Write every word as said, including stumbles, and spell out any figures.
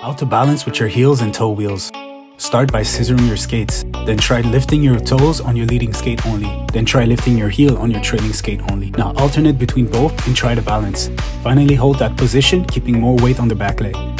How to balance with your heels and toe wheels. Start by scissoring your skates, then try lifting your toes on your leading skate only, then try lifting your heel on your trailing skate only. Now alternate between both and try to balance. Finally hold that position, keeping more weight on the back leg.